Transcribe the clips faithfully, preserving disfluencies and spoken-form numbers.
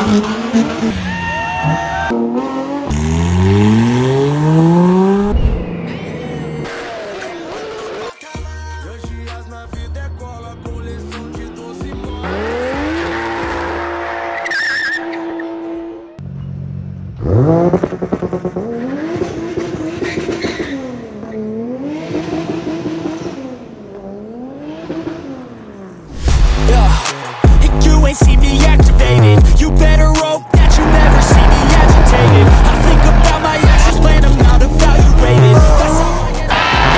You ain't see me activated. You better hope that you never see me agitated. I think about my actions, plan them out, evaluated. That's how I get.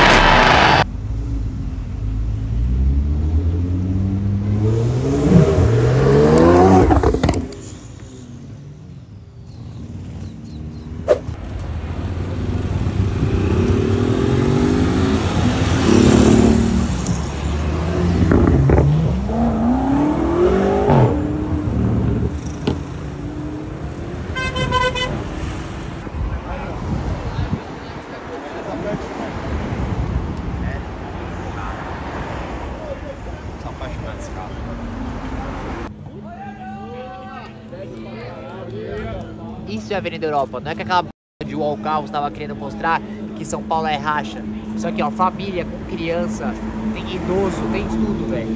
Isso é a Avenida Europa, não é que aquela b... de Wall Carros estava querendo mostrar que São Paulo é racha. Isso aqui, ó, família com criança, tem idoso, tem de tudo, velho.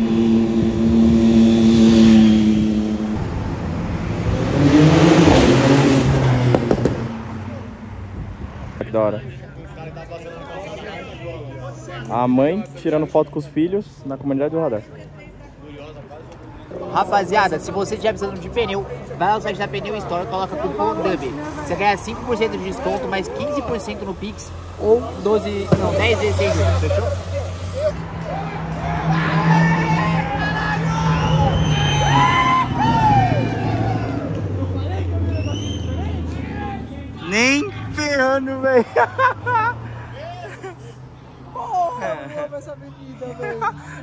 Que da hora. A mãe tirando foto com os filhos na comunidade do Radar. Rapaziada, se você estiver precisando de pneu, vai ao site da Pneu Store, coloca o cupom D U B. Você ganha cinco por cento de desconto, mais quinze por cento no Pix ou doze, não, dez vezes sem juros, fechou? Nem ferrando, velho. Porra, eu amo essa avenida, velho.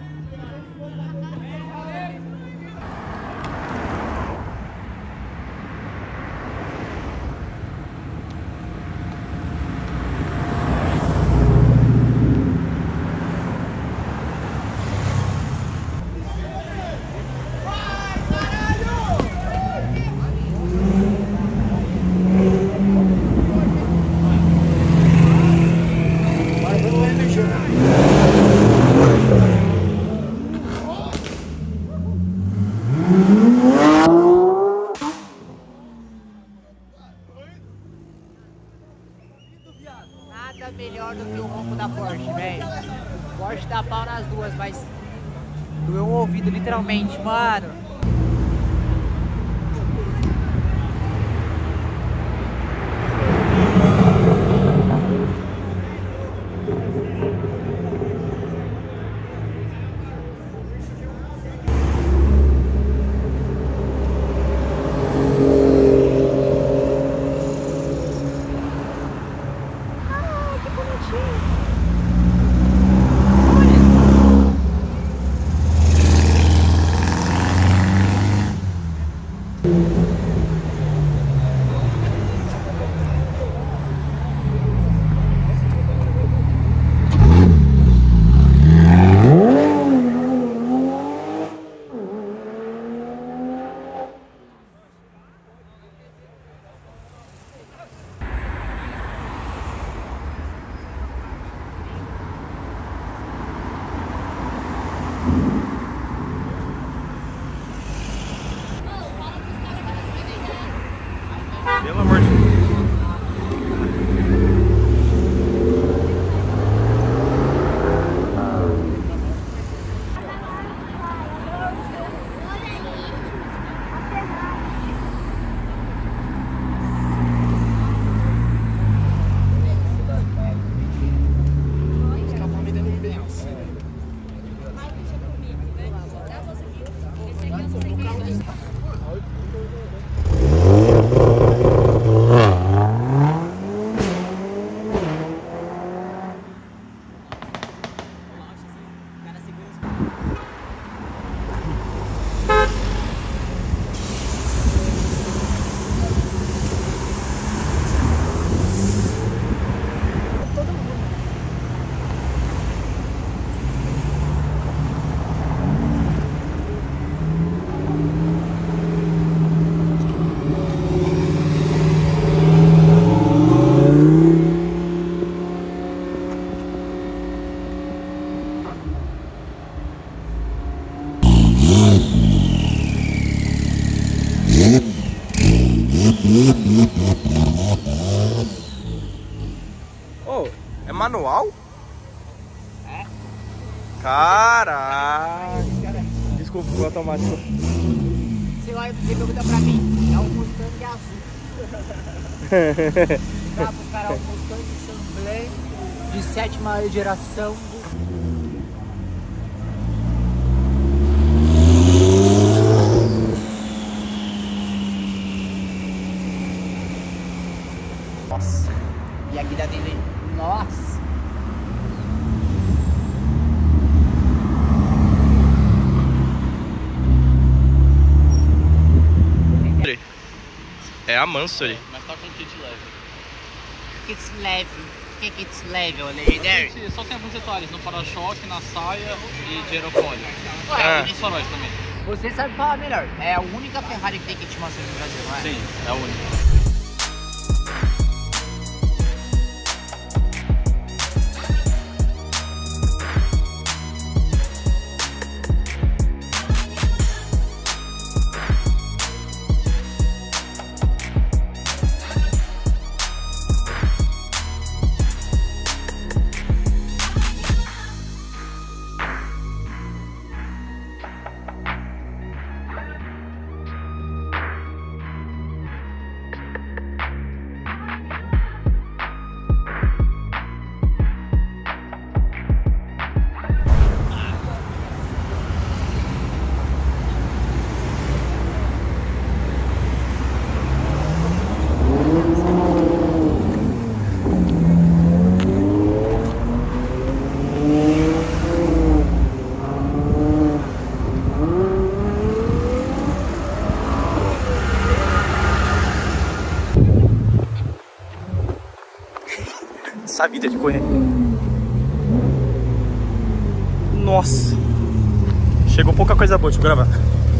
Nada melhor do que o ronco da Porsche, velho. Porsche dá pau nas duas, mas doeu o ouvido literalmente, mano. Pelo amor de Deus. Oh, é manual? É. Caralho. Desculpa, foi automático. Sei lá, você pergunta pra mim, é um Mustang azul. Dá pro cara um Mustang Champlain de sétima geração. Nossa. E aqui dá dele. Nossa. É a Mansory. Mas tá com kit leve. Kit leve. Que kit leve, o Legendary? Só tem alguns detalhes no para-choque, na saia e de aerofólio. Ué, E faróis também. você sabe falar melhor. É a única Ferrari que tem kit Mansory no Brasil, não é? Sim, é a única. Essa vida de correr. Nossa. Chegou pouca coisa boa, deixa eu gravar.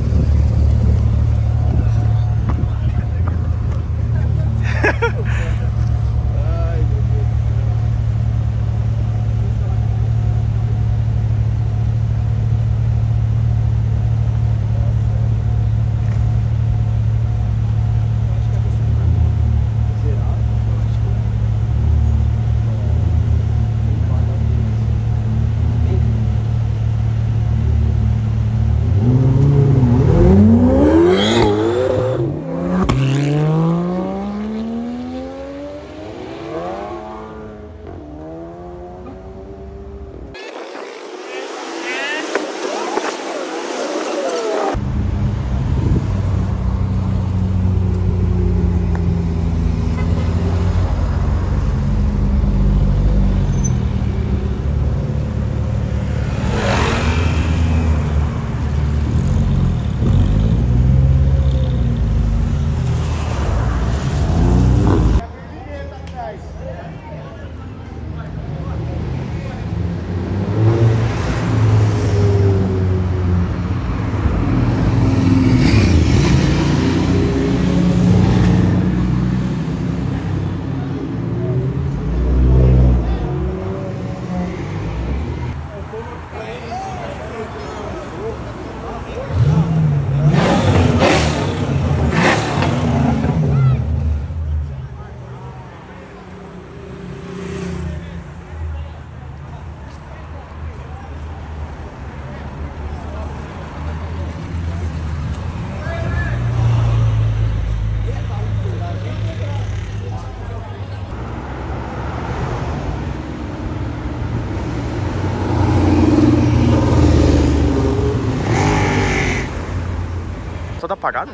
Só tá apagado?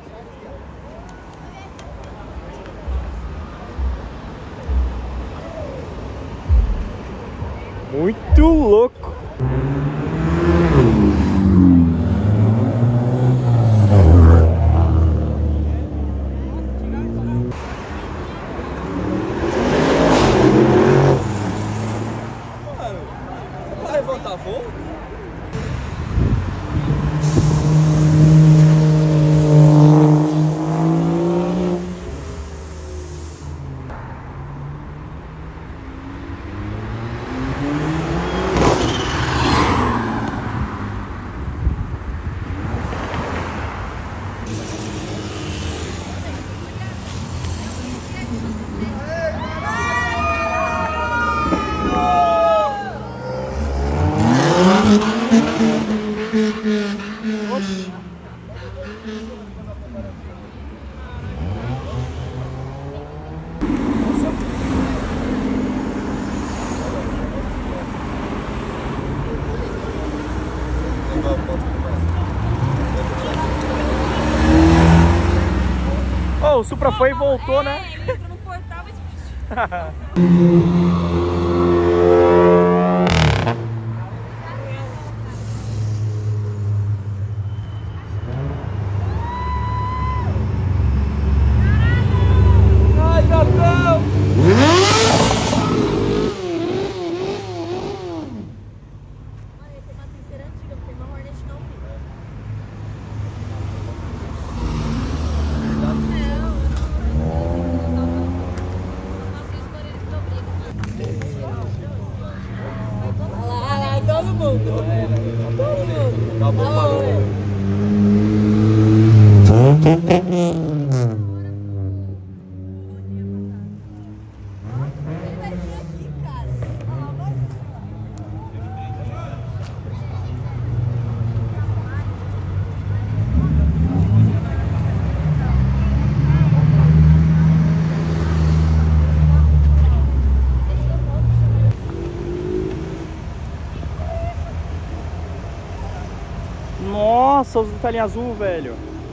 Muito louco! Vai levantar voo? Oh, o Supra foi e voltou, né? É, ele entrou no portal e... Ai, gatão! Olha, tem uma terceira antiga, porque uma Hornet não fica. Olha lá, todo mundo. Todo mundo. Tá bom, parou. Ele vai vir aqui, cara. Olha lá, vai. Nossa, os detalhinhos azul, velho.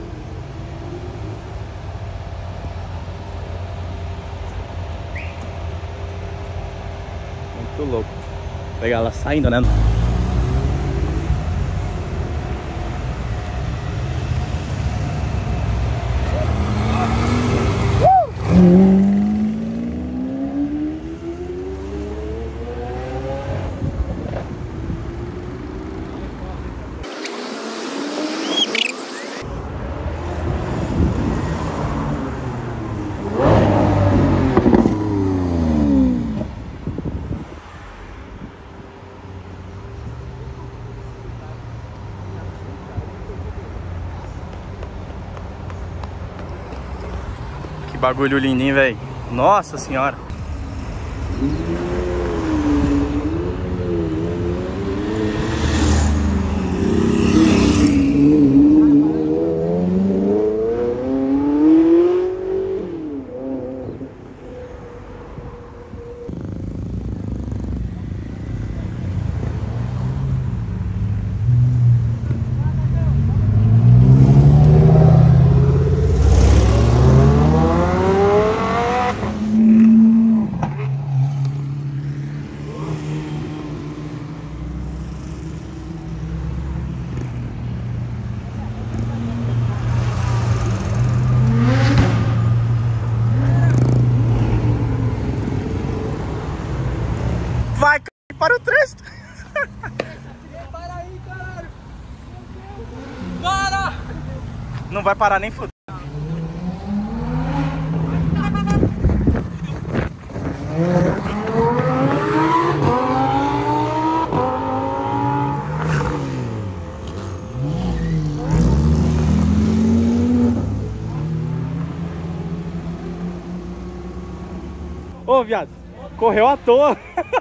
Muito louco. Vou pegar ela saindo, né? Que bagulho lindinho, velho. Nossa senhora. Vai, para o trânsito. Para aí, caralho! Para! Não vai parar nem foder. Ô, viado, correu à toa.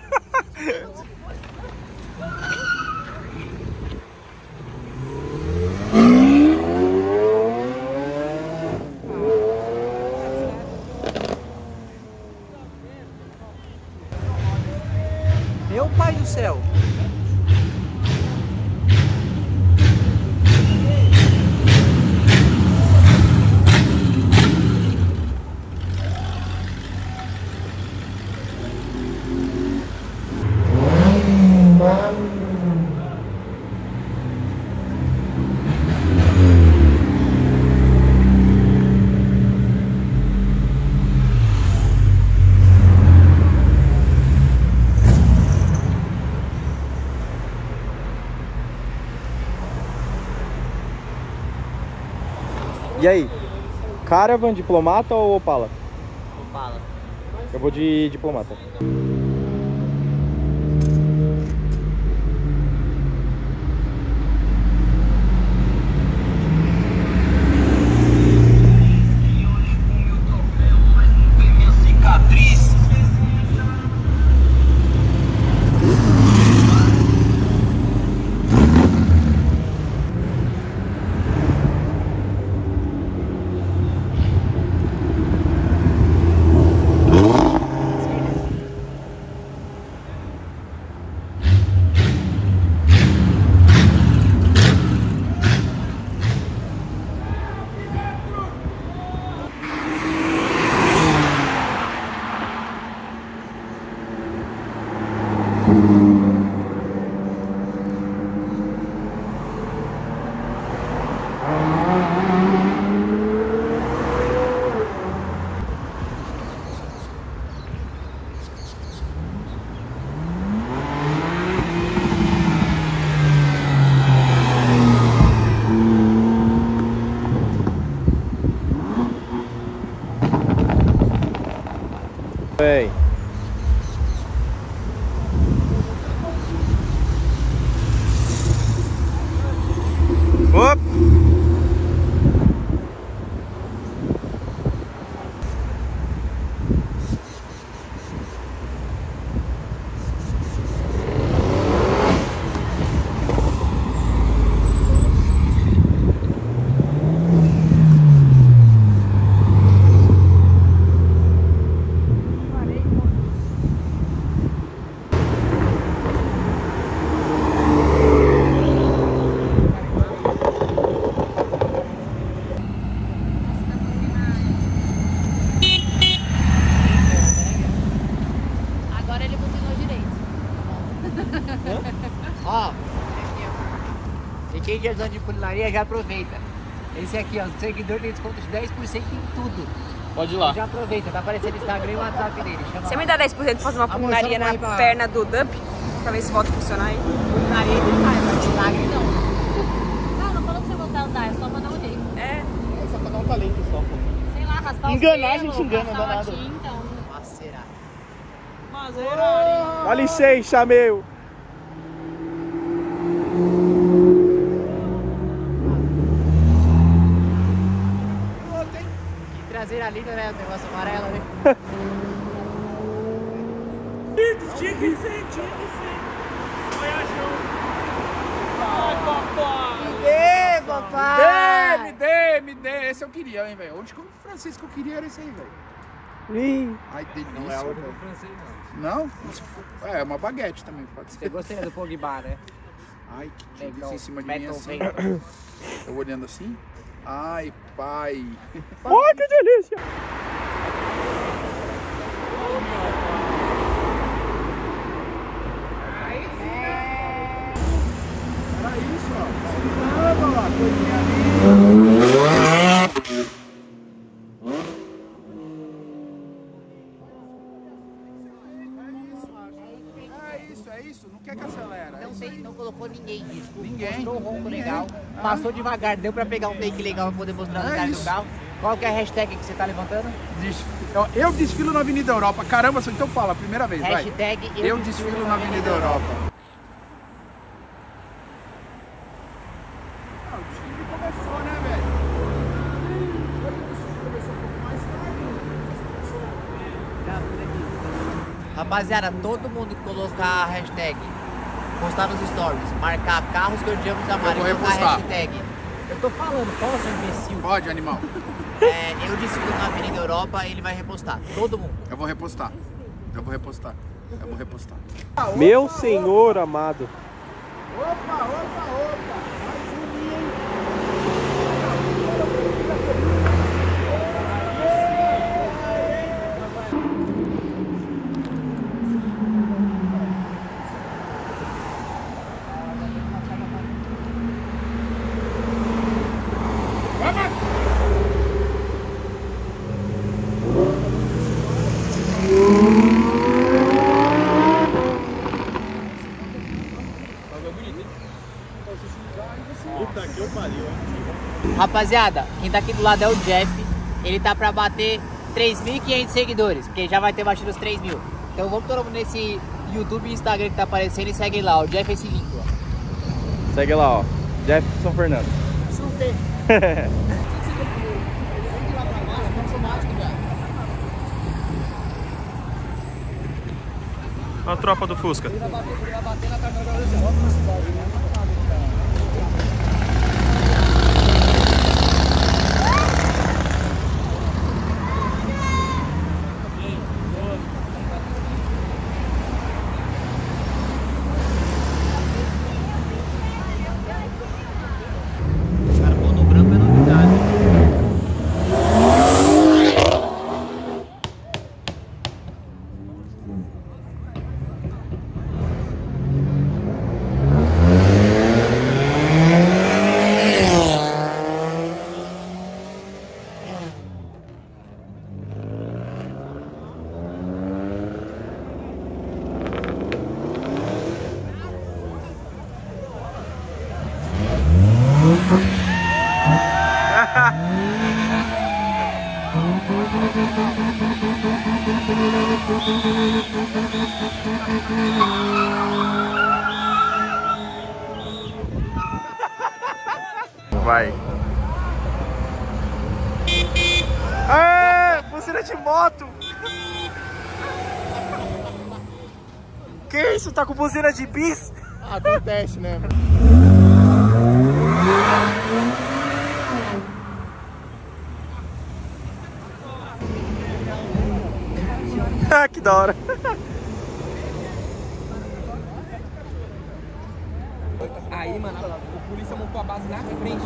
Meu pai do céu. E aí? Caravan, diplomata ou Opala? Opala. Eu vou de diplomata. Vem. Opa! Agora ele buzinou direito. Ó, e quem já de funilaria já aproveita. Esse aqui, ó, o seguidor tem desconto de dez por cento em tudo. Pode ir lá. Já aproveita, tá aparecendo o Instagram e o WhatsApp dele. Chama Você lá. me dá dez por cento pra fazer uma Amor, funilaria só não na vai pra- perna do dump? Pra ver se volta a funcionar aí. Funilaria ele faz, mas milagre não. Ah, não falou pra você voltar a andar, é só mandar um jeito. É. Só pra dar um talento só, pô. Sei lá, raspar os Enganar, a pelos, gente engana, passar não dá uma nada. tinta, um... Nossa, será? Dá licença, meu. Que traseira linda, né? O negócio amarelo, né? Tinha que ser, tinha que ser. Olha, show. Ai, papai. Ê, papai! Me dê, me dê. Esse eu queria, hein, velho. Onde que o francês que eu queria era esse aí, velho. Ih. Ai, delícia. Não é o velho. francês, não. Não? É, uma baguete também, pode Você ser. gostei do Pogba, né? Ai, que delícia Então, em cima de mim Beton assim. vem. Eu olhando assim. Ai, pai. Ai, que delícia. Era isso, ó. Olha lá, coisinha ali. É isso, é isso. Não quer que acelera. é Não, isso tem, aí. não colocou ninguém disso. Ninguém. Mostrou o ronco Ninguém. legal. Ah. Passou devagar, deu pra pegar um take legal pra poder mostrar no É cara do isso. carro. Qual que é a hashtag que você tá levantando? Desf- Eu, eu desfilo na Avenida Europa. Caramba, então fala, primeira vez, vai. Hashtag Eu desfilo na Avenida Europa. Ah, o desfile começou, né, velho? O desfile começou um pouco mais tarde. Rapaziada, todo mundo que colocar a hashtag, postar nos stories, marcar carros que odiamos amar e Eu vou colocar a repostar. hashtag. Eu tô falando, posso, imbecil? Pode, animal. É, eu desfilo na Avenida Europa, ele vai repostar. Todo mundo. Eu vou repostar. Eu vou repostar. Eu vou repostar. Meu senhor amado. Opa, opa, opa. Mais um, hein? Puta que eu pariu. Rapaziada, quem tá aqui do lado é o Jeff. Ele tá pra bater três mil e quinhentos seguidores, porque já vai ter batido os três mil. Então vamos todo mundo nesse YouTube e Instagram que tá aparecendo e segue lá, o Jeff é esse link, ó. Segue lá, ó. Jefferson Fernando. A tropa do Fusca. Cara, pô, no branco é novidade. Vai. Aê, buzina de moto. Que isso? Tá com buzina de bis? Acontece, né? Ah, que da hora. Aí, mano, o polícia montou a base na frente.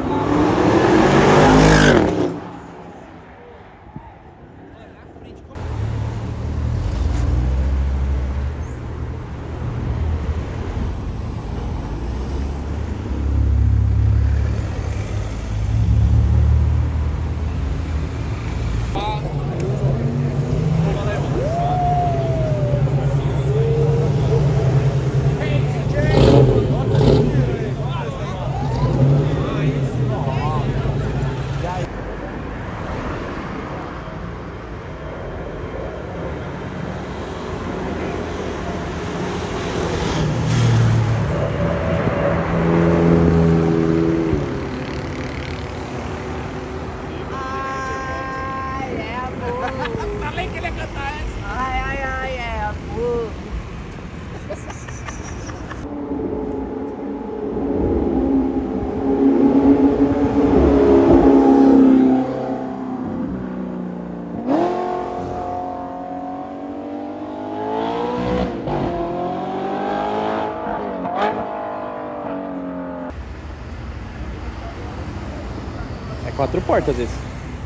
Falei que ele ia cantar essa. Ai, ai, ai, é amor. É quatro portas esse.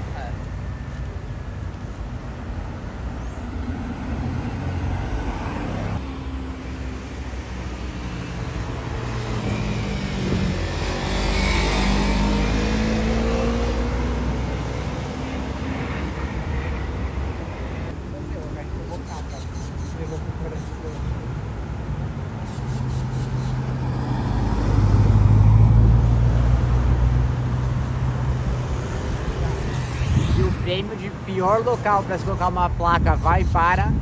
E o prêmio de pior local para se colocar uma placa vai para...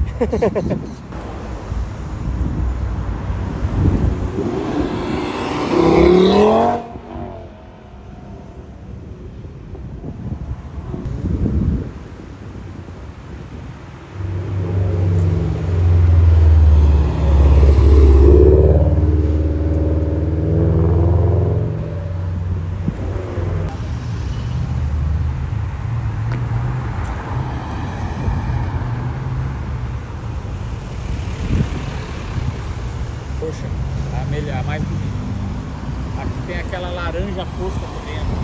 Poxa, a, melhor, a mais bonita. Aqui tem aquela laranja fosca por dentro.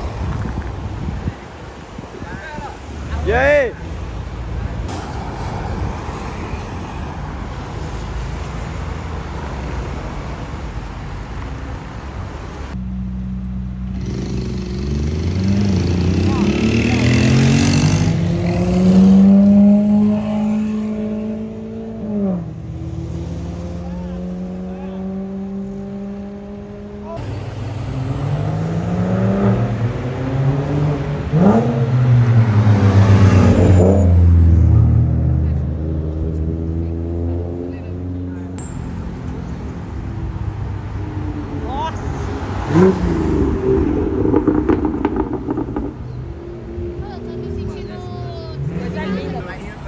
E aí? Eu tô me sentindo coisa linda.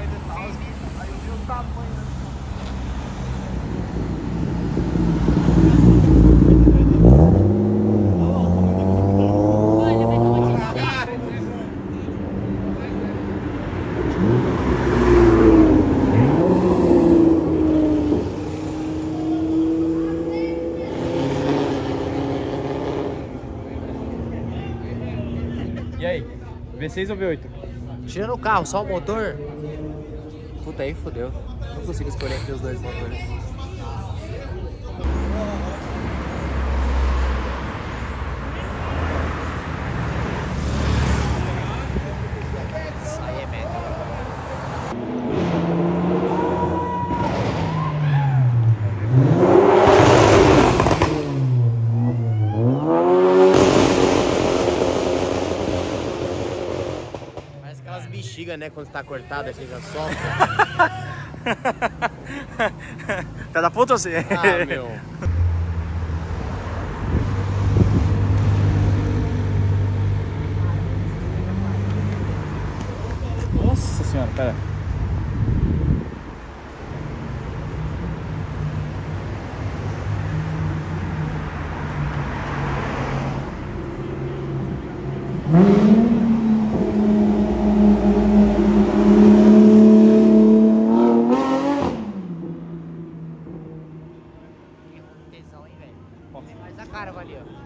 Olha, mas eu vou te dizer. E aí? V seis ou V oito? Tirando o carro, só o motor. Puta, aí fodeu. Não consigo escolher entre os dois motores. Isso aí é meta. Parece aquelas bexiga, né? Quando tá cortado, aí fica solta. Tá da puta ou você? Ah, meu. Nossa senhora, pera. Tesão, hein, velho? Tem mais a cara ali, ó.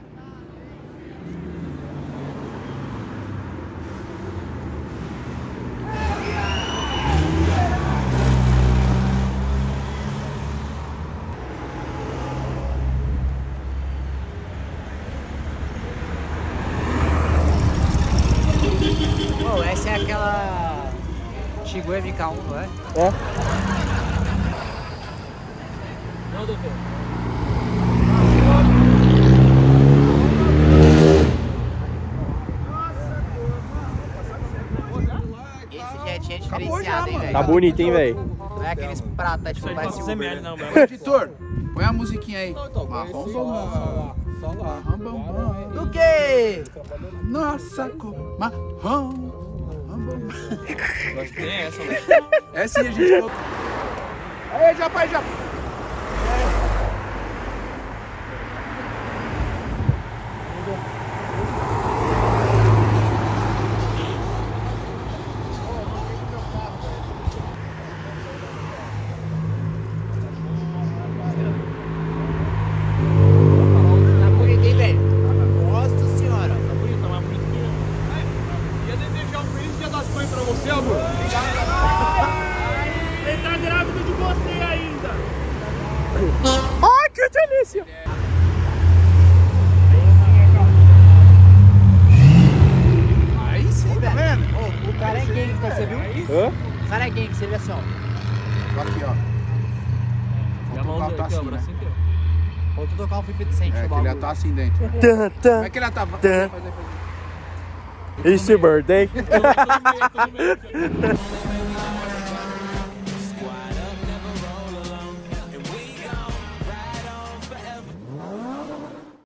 Pô, essa é aquela Tiguan M K um, não é? É. Não, doutor. Esse jetinho é diferenciado, hein, velho? Tá bonito, hein, velho? Não é aqueles pratas, tipo, parece um ml, não, meu. Editor, põe a musiquinha aí. Marrom bom. Marrom bom. Do quê? Nossa, cor. Marrom. Acho que tem essa, né? É sim, a gente. Aí, já, pai, já. Tá bonito, hein, velho? Nossa senhora. Tá bonito, tá mais bonito que eu. Ia desejar um feliz dia das mães pra você, amor. Ele tá grávido de você ainda. Ai, que delícia! Aí sim, tá vendo? Ô, o cara é gangsta, você viu? Hã? O cara é gangsta, você viu assim, ó. Aqui, ó. E a Faltou o carro mão tá aqui, ó, assim, né? bracinho aqui, ó. Faltou tocar um fifty cent. É, o que ele bagulho. tá assim dentro. Tan, Como tan, é que ele tá? Faz, tan. faz, faz, faz. It's your birthday. Eu tô no meio, eu tô no meio aqui.